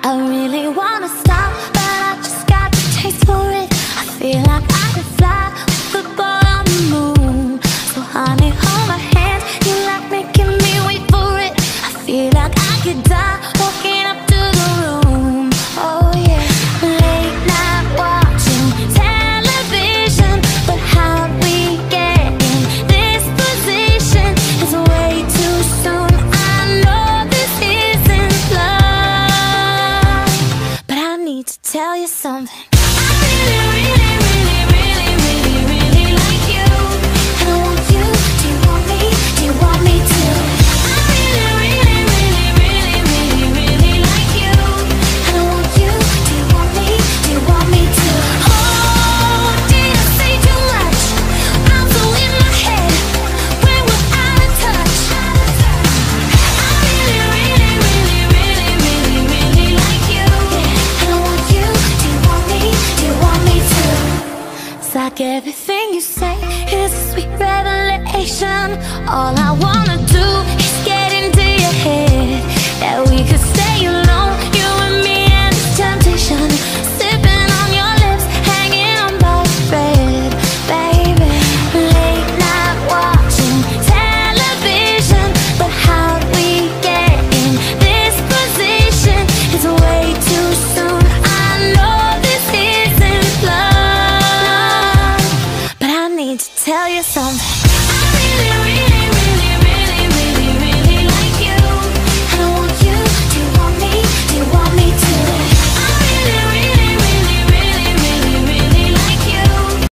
I really wanna stop, but I just got the taste for it. I feel like I could fly with the ball on the moon. So honey, hold my hand, you like making me wait for it. I feel like I could die walking up to the room. Oh yeah, late night watching television, but how we get in this position is way too soon. I know this isn't love, but I need to tell you something. I really, really, really, really, really, really like you, and I want you. Do you want me? Do you want me to? I really, really, really, really, really, really like you, and I want you. Do you want me? Do you want me to? Oh, did I say too much? I'm so in my head when we're out of touch. I really, really, really, really, really, really like you, and I want you. Do you want me? Do you want me to? It's like everything you say is a sweet revelation. All I wanna do is get into your head, that we could stay alone, you and me and this temptation, sipping on your lips, hanging on by a thread, baby. Late night watching television, but how we get in this position is way too soon. I know this isn't love, but I need to tell you something.